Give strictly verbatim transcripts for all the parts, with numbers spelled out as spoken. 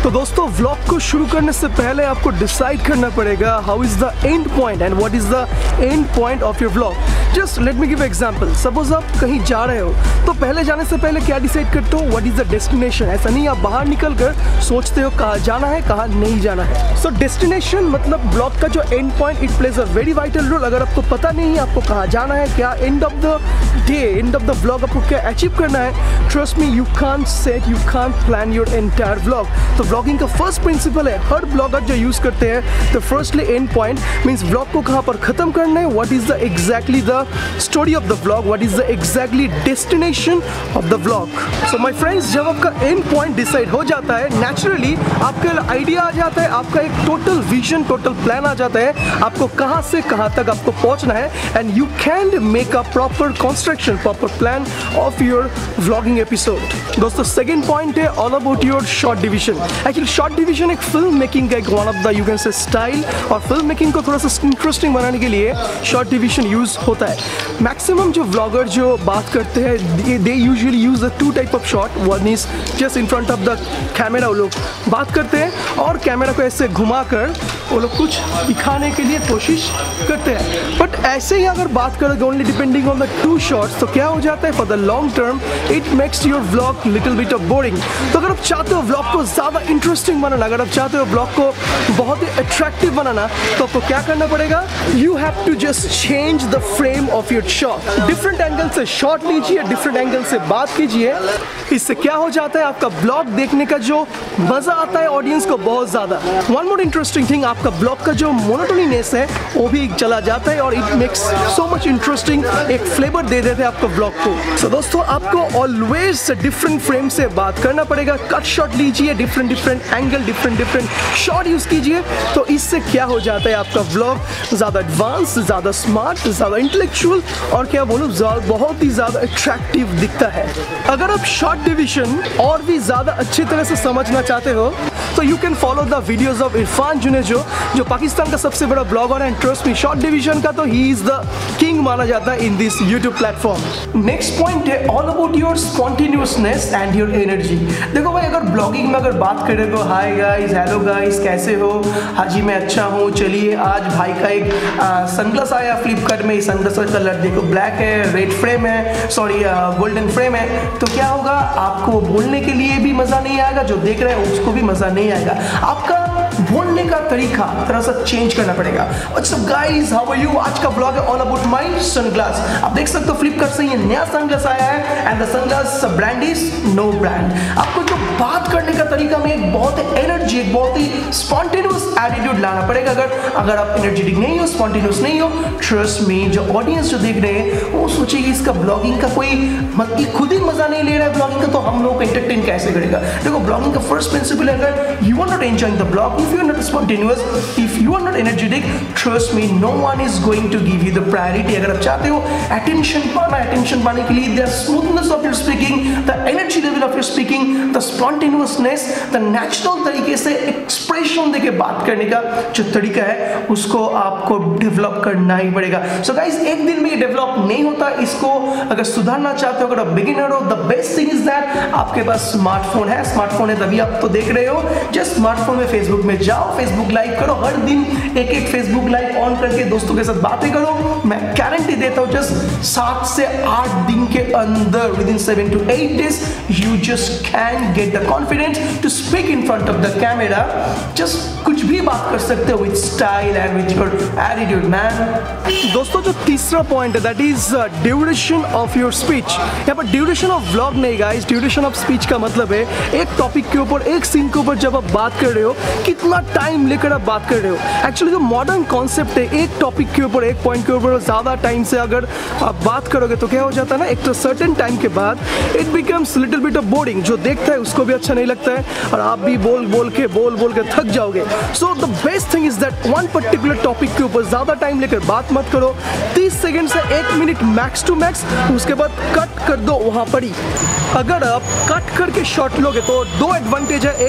तो दोस्तों व्लॉग को शुरू करने से पहले आपको डिसाइड करना पड़ेगा how is the end point and what is the end point of your vlog. Just let me give example. Suppose आप कहीं जा रहे हो तो पहले जाने से पहले क्या डिसाइड करते हो, व्हाट इज द डेस्टिनेशन। ऐसा नहीं आप बाहर निकल कर सोचते हो कहाँ जाना है कहाँ नहीं जाना है। सो डेस्टिनेशन मतलब ब्लॉग का जो end point, it plays a very vital role. अगर आपको पता नहीं है आपको कहाँ जाना है, क्या end of the day, end of the vlog आपको क्या अचीव करना है, trust me you can't set, you can't plan your entire vlog. तो व्लॉगिंग का फर्स्ट प्रिंसिपल है, हर ब्लॉगर जो यूज करते हैं, तो firstly end point means vlog को कहाँ पर खत्म करना है, what is the exactly the story of the vlog, what is the exactly destination of the vlog. So my friends, जब आपका एंड पॉइंट डिसाइड हो जाता है, नेचुरली आपका आइडिया आ जाता है, आपका एक टोटल विजन, टोटल प्लान आ जाता है, आपको कहाँ से कहाँ तक आपको पहुँचना है, and you can make a proper construction, proper plan of your vlogging episode. दोस्तों सेकेंड पॉइंट है all about your shot division. Actually shot division एक फिल्म मेकिंग का एक one of the you can say style, और film making को थोड़ा सा interesting बनाने के लिए शॉर्ट डिवीजन यूज होता है। मैक्सिमम जो व्लॉगर जो बात करते हैं, they usually use the two type of shot. One is just in front of the camera, वो लोग बात करते हैं और कैमरा को ऐसे घुमा कर वो लोग कुछ दिखाने के लिए कोशिश करते हैं। बट ऐसे ही अगर बात करोगे only depending on the two shots, तो क्या हो जाता है, for the long term it makes your vlog little bit of boring. तो अगर आप चाहते हो व्लॉग को ज़्यादा इंटरेस्टिंग बनाना, अगर आप चाहते हो व्लॉग को बहुत ही अट्रैक्टिव बनाना, तो आपको क्या करना पड़ेगा, you have to just change the frame of your shot. Different angle से शॉट लीजिए, डिफरेंट एंगल से बात कीजिए। इससे क्या हो जाता है, आपका ब्लॉग देखने का जो मजा आता है ऑडियंस को बहुत ज्यादा। वन मोर इंटरेस्टिंग थिंग, आपका ब्लॉग का जो मोनोटोनीनेस है वो भी चला जाता है और it makes so much interesting, एक फ्लेवर दे देते हैं आपको ब्लॉग को। सो so, दोस्तों आपको ऑलवेज डिफरेंट फ्रेम से बात करना पड़ेगा। कट शॉट लीजिए, different different angle, different different shot use कीजिए। तो इससे क्या हो जाता है, आपका ब्लॉग ज्यादा एडवांस, ज्यादा स्मार्ट, ज्यादा इंटेलेक्चुअल और क्या बोलूं बहुत ही ज्यादा अट्रैक्टिव दिखता है। अगर आप शॉर्ट डिवीजन और भी ज्यादा अच्छी तरह से समझना चाहते हो तो you can follow the videos of Irfan Junejo, जो पाकिस्तान का सबसे बड़ा ब्लॉगर है। ट्रस्ट मी, शॉर्ट डिवीजन का तो ही इज द किंग माना जाता है in this YouTube platform. Next point है all about your spontaneousness and your energy. देखो भाई, अगर ब्लॉगिंग में अगर बात करें तो हाय गाइस, हेलो गाइस, कैसे हो? हाँ जी मैं अच्छा हूँ। चलिए आज भाई का एक सनग्लास आया फ्लिपकार्ट में, सनग्लास का कलर देखो ब्लैक है, रेड फ्रेम है, सॉरी गोल्डन फ्रेम है। तो क्या होगा, आपको बोलने के लिए भी मजा नहीं आएगा, जो देख रहे हैं उसको भी मजा नहीं आएगा। आपका बोलने का तरीका थोड़ा सा चेंज करना पड़ेगा। What's up guys, how are you? आज का ब्लॉग है ऑल अबाउट माय सनग्लास। आप देख सकते हो फ्लिपकार्ट से ये नया सनग्लास आया है and the sunglass brand is no brand. आपको जो बात करने का तरीका में एक बहुत ही एनर्जी, एक बहुत ही स्पॉन्टेनियस एटीट्यूड लाना पड़ेगा। अगर अगर आप एनर्जेटिक नहीं हो, स्पॉन्टेनियस नहीं हो, ट्रस्ट मी जो ऑडियंस जो देख रहे हैं वो सोचेगी इसका ब्लॉगिंग का कोई मतलब खुद ही मजा नहीं ले रहा है ब्लॉगिंग का, तो हम लोग को एंटरटेन कैसे करेगा। देखो ब्लॉगिंग का फर्स्ट प्रिंसिपल है, अगर you are not enjoying the blog, if you are not spontaneous, if you are not energetic, trust me no one is going to give you the priority. अगर आप चाहते हो अटेंशन पाना, attention पाने के लिए the smoothness of your speaking, the energy level of your speaking, the spontaneousness, the natural तरीके से एक्सप्रेशन देके बात करने का जो तरीका है उसको आपको डेवलप करना ही पड़ेगा। सो गाइस, एक दिन में ये डेवलप नहीं होता। इसको अगर सुधारना चाहते हो, अगर आप बिगिनर हो, the best thing is that आपके पास स्मार्टफोन है। स्मार्टफोन है तभी आप तो देख रहे हो। जस्ट स्मार्टफोन में फेसबुक में जाओ, फेसबुक लाइव करो, हर दिन एक एक फेसबुक लाइव ऑन करके दोस्तों के साथ बातें करो। मैं गारंटी देता हूँ जस्ट सात से आठ दिन के अंदर, within seven to eight days, you just can get the confidence to speak in front of the camera. Just कुछ भी बात कर सकते हो with style and with your attitude man. दोस्तों जो तीसरा पॉइंट है that is duration of your speech. यहाँ पर ड्यूरेशन ऑफ व्लॉग नहीं गाइस, ड्यूरेशन ऑफ स्पीच का मतलब है एक टॉपिक के ऊपर, एक सीन के ऊपर जब आप बात कर रहे हो, कितना टाइम लेकर आप बात कर रहे हो। एक्चुअली जो मॉडर्न कॉन्सेप्ट है, एक टॉपिक के ऊपर, एक पॉइंट के ऊपर ज्यादा टाइम से अगर आप बात करोगे तो क्या हो जाता है ना, एक तो सर्टेन टाइम के बाद it becomes little bit of boring. जो देखता है उसको भी अच्छा नहीं लगता है और आप भी बोल बोल के बोल बोल के थक जाओगे। So the best thing is that one particular topic के ऊपर ज्यादा टाइम लेकर बात मत करो। तीस सेकंड से एक मिनट मैक्स टू मैक्स, उसके बाद कट कर दो वहां पर ही। अगर आप कट करके शॉट लोगे तो दो एडवांटेज है। एक तो जो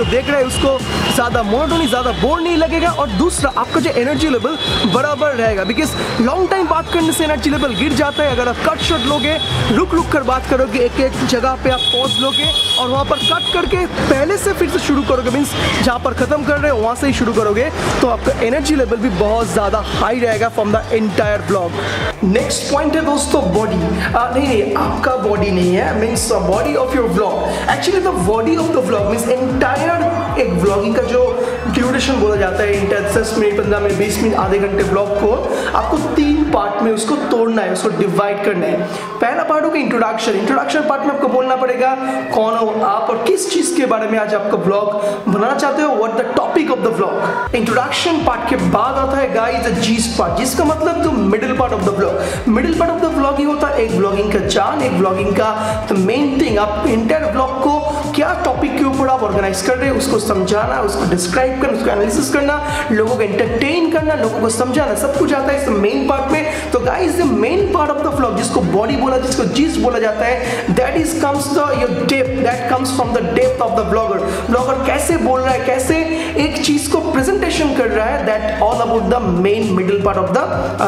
जो देख रहे हैं उसको ज़्यादा मोनोटोनी, ज़्यादा बोर नहीं लगेगा, और दूसरा आपका जो एनर्जी लेवल बराबर रहेगा, बिकॉज लॉन्ग टाइम बात करने से एनर्जी लेवल गिर जाता है। अगर आप कट शॉट लोगे, रुक रुक कर बात करोगे, एक एक जगह पे आप पॉज लोगे और वहाँ पर कट करके पहले से फिर से शुरू करोगे, मीन्स जहाँ पर ख़त्म कर रहे हो वहाँ से ही शुरू करोगे, तो आपका एनर्जी लेवल भी बहुत ज़्यादा हाई रहेगा from the entire blog. Next point है दोस्तों बॉडी। नहीं नहीं आपका बॉडी नहीं है, means body of your vlog. Actually the body of the vlog means entire एक व्लॉगिंग का जो ड्यूरेशन बोला जाता है, एंटायर दस मिनट, पंद्रह मिनट, बीस मिनट, आधे घंटे ब्लॉग को आपको तीन पार्ट में उसको तोड़ना है, उसको डिवाइड करना है। पहला पार्ट होगा इंट्रोडक्शन। इंट्रोडक्शन पार्ट में आपको बोलना पड़ेगा कौन हो आप और किस चीज के बारे में आज आपका ब्लॉग बनाना चाहते हो, what the topic of the vlog. Introduction part के बाद आता है गाइस द जीस्ट पार्ट, जिसका मतलब जो middle part of the vlog. Middle part of the vlog ही होता है एक व्लॉगिंग का जान, एक व्लॉगिंग का द मेन थिंग। आप इंटायर व्लॉग को क्या टॉपिक के ऊपर आप ऑर्गेनाइज कर रहे हैं उसको समझाना, उसको डिस्क्राइब करना, उसको एनालिसिस करना, लोगों को एंटरटेन करना, लोगों को समझाना, सब कुछ आता है इस मेन पार्ट में। तो guys the main part of the vlog, जिसको बॉडी बोला, जिसको जीस्ट बोला जाता है, that is comes the your depth, that comes from the depth of the blogger. Blogger कैसे बोल रहा है, कैसे एक चीज को प्रेजेंटेशन कर रहा है, that all about the main middle part of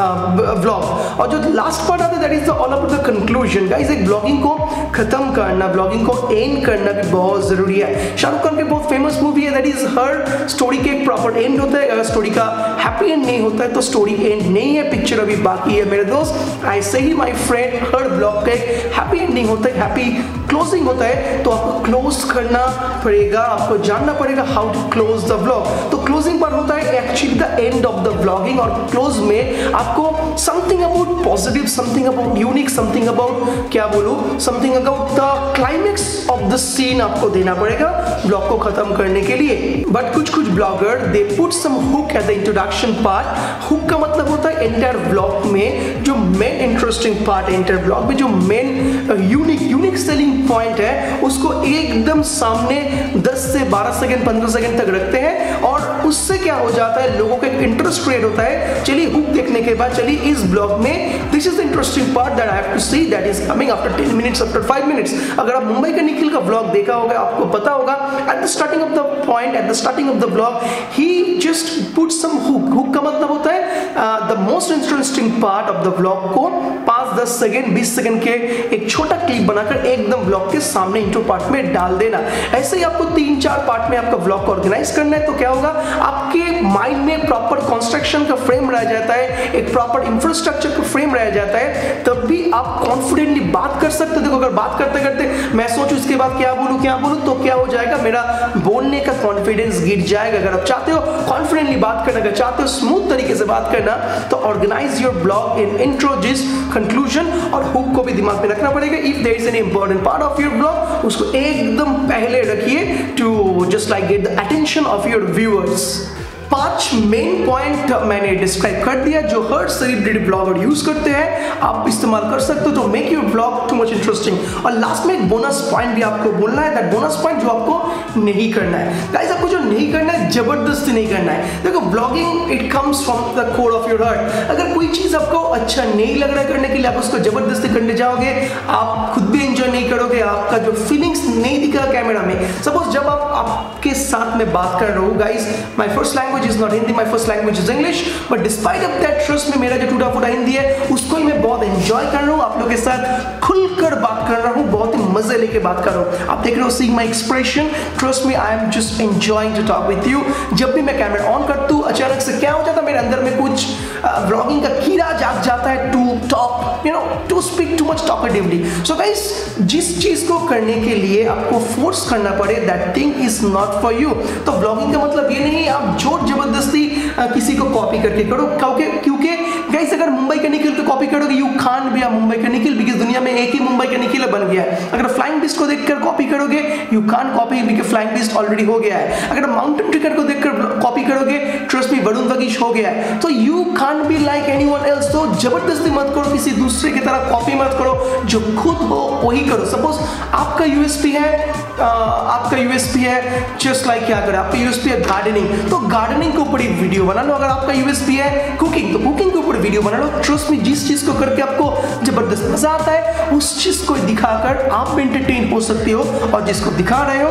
the vlog. और जो लास्ट पार्ट आता है that is all about the conclusion. Guys एक ब्लॉगिंग को खत्म करना, ब्लॉगिंग को एंड करना भी बहुत जरूरी है। शाहरुख खान की बहुत फेमस मूवी है दैट इज हर स्टोरी के एक प्रॉपर एंड होता है। अगर स्टोरी का हैप्पी एंड नहीं होता है तो स्टोरी एंड नहीं है, पिक्चर अभी बाकी है मेरे दोस्त। ऐसे ही माय फ्रेंड हर ब्लॉग का एक हैप्पी एंडिंग होता है, हैप्पी क्लोजिंग होता है, तो आपको क्लोज करना पड़ेगा, आपको जानना पड़ेगा how to close the vlog. तो क्लोजिंग पार्ट होता है actually the end of the vlogging, और क्लोज में आपको something about positive, something about unique, something about क्या बोलूं, something about the climax of the scene आपको देना पड़ेगा ब्लॉग को खत्म करने के लिए। बट कुछ कुछ blogger they put some hook at the introduction part. Hook का मतलब होता है एंटायर ब्लॉग में जो मेन इंटरेस्टिंग पार्ट है, एंटायर ब्लॉग में जो main unique unique selling point है उसको एकदम सामने दस से बारह सेकंड पंद्रह सेकंड तक रखते हैं, और उससे क्या हो जाता है लोगों का एक इंटरेस्ट क्रिएट होता है। चलिए हुक देखने के बाद चलिए इस ब्लॉग में this is the interesting part that I have to see, that is coming after ten minutes, after five minutes. अगर आप मुंबई का निखिल का ब्लॉग देखा होगा आपको पता होगा at the starting of the point, at the starting of the blog ही just put some hook. Hook का मतलब होता है the most interesting part of the blog को पाँच दस सेकंड बीस सेकंड के एक छोटा क्लिप बनाकर एकदम ब्लॉग के सामने इंट्रो पार्ट में डाल देना। ऐसे ही आपको तीन चार पार्ट में आपका ब्लॉग को ऑर्गेनाइज करना है। तो क्या होगा आपके माइंड में प्रॉपर कंस्ट्रक्शन का फ्रेम रह जाता है, एक प्रॉपर इंफ्रास्ट्रक्चर का फ्रेम रह जाता है, तब भी आप कॉन्फिडेंटली बात कर सकते हो। देखो अगर बात करते करते मैं सोचूं इसके बाद क्या बोलूं क्या बोलूं तो क्या हो जाएगा, मेरा बोलने का कॉन्फिडेंस गिर जाएगा। अगर आप चाहते हो कॉन्फिडेंटली बात करना, अगर चाहते हो स्मूथ तरीके से बात करना, तो organise your blog in intro, जिस कंक्लूजन और हुक को भी दिमाग में रखना पड़ेगा। If there is an important part of your blog उसको एकदम पहले रखिए to just like get the attention of your viewers. पांच मेन पॉइंट मैंने डिस्क्राइब कर दिया जो हर सेलिब्रिटी ब्लॉगर यूज करते हैं, आप इस्तेमाल कर सकते हो to make your blog too much interesting. और लास्ट में एक बोनस पॉइंट भी आपको बोलना है, दैट बोनस पॉइंट जो आपको नहीं करना है। गाइस आपको जो नहीं करना है जबरदस्ती नहीं करना है। देखो blogging it comes from the core of your heart. अगर कोई चीज आपको अच्छा नहीं लग रहा है करने के लिए आप उसको जबरदस्ती करने जाओगे, आप खुद भी एंजॉय नहीं करोगे, आपका जो फीलिंग्स नहीं दिखा कैमरा में। सपोज जब आप आपके साथ में बात कर रहे हो, guys my first language is not Hindi, my first language is English, but despite of that trust me मेरा जो टूटा फूटा हिंदी है उसको ही मैं बहुत एंजॉय कर रहा हूँ, आप लोगों के साथ खुलकर बात कर रहा हूँ, बहुत ही मजे लेके बात कर रहा हूँ। आप देख रहे हो seeing my expression, trust me I am just enjoying to talk with you. जब भी मैं कैमरा ऑन करता हूँ अचानक से क्या हो जाता है मेरे अंदर में कुछ व्लॉगिंग का कीड़ा जाग जाता है to talk you know to speak too much talkatively. So guys जिस चीज को करने के लिए आपको फोर्स करना पड़े that thing is not for you. तो व्लॉगिंग का मतलब ये नहीं आप जोर जबरदस्ती किसी को कॉपी करके करो, क्योंकि क्योंकि गाइस अगर मुंबई का निखिल को कॉपी करोगे you can't be a Mumbai का निखिल, बिकॉज़ दुनिया में एक ही मुंबई का निखिल बन गया है। अगर फ्लाइंग बिस्ट को देखकर कॉपी करोगे you can't copy, because Flying Beast already हो गया है। अगर माउंटेन ट्रिकर को देखकर कॉपी करोगे ट्रस्ट मी वरुण वगीश हो गया है। तो you can't be like anyone else. तो जबरदस्ती मत करो, किसी दूसरे की तरह कॉपी मत करो, जो खुद हो वही करो। सपोज आपका यूएसपी है आ, आपका यूएसपी है जस्ट लाइक क्या करें, आपका यूएसपी है गार्डनिंग, तो गार्डनिंग के ऊपर एक वीडियो बना लो। अगर आपका यूएसपी है कुकिंग तो कुकिंग के ऊपर वीडियो बना लो। ट्रस्ट में जिस चीज को करके आपको जबरदस्त मजा आता है उस चीज को दिखाकर आप भी एंटरटेन हो सकते हो, और जिसको दिखा रहे हो वो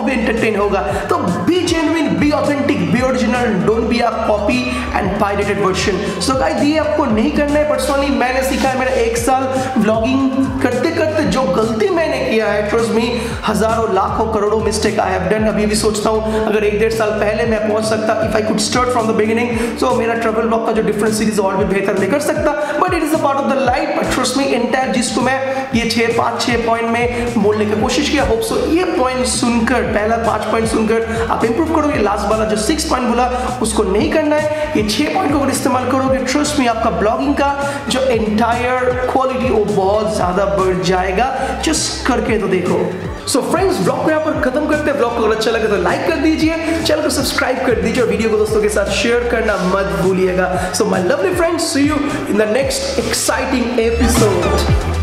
भी एंटरटेन होगा। तो be genuine, be authentic, be original, don't be a copy and pirated version. So guys ये आपको नहीं करना है। पर्सनली मैंने सीखा है, मेरा एक साल व्लॉगिंग करते करते जो गलती मैंने किया है, ट्रस्ट मी, हजारों लाखों करोड़ों मिस्टेक आई हैव डन। अभी भी सोचता हूँ अगर एक डेढ़ साल पहले मैं पहुंच सकता, if I could start from the beginning, so मेरा ट्रैवल ब्लॉग का जो डिफरेंट सीरीज और भी बेहतर मैं कर सकता। But it is a part of the life. But trust me, entire जिसको मैं ये छह पांच छह पॉइंट में बोलने की कोशिश किया, होप सो ये पॉइंट सुनकर, पहला पांच पॉइंट सुनकर आप इंप्रूव करोगे। लास्ट वाला जो सिक्स पॉइंट बोला उसको नहीं करना है। ये छह पॉइंट को अगर इस्तेमाल करोगे, ट्रस्ट मी, आपका ब्लॉगिंग का जो एंटायर क्वालिटी वो बहुत ज्यादा बढ़ जाएगा। जस्ट करके तो देखो। सो फ्रेंड्स, ब्लॉग को यहाँ पर खत्म करते हैं। ब्लॉग को अगर अच्छा लगे तो लाइक कर दीजिए, चैनल को सब्सक्राइब कर दीजिए और वीडियो को दोस्तों के साथ शेयर करना मत भूलिएगा। So my lovely friends, see you in the next exciting episode.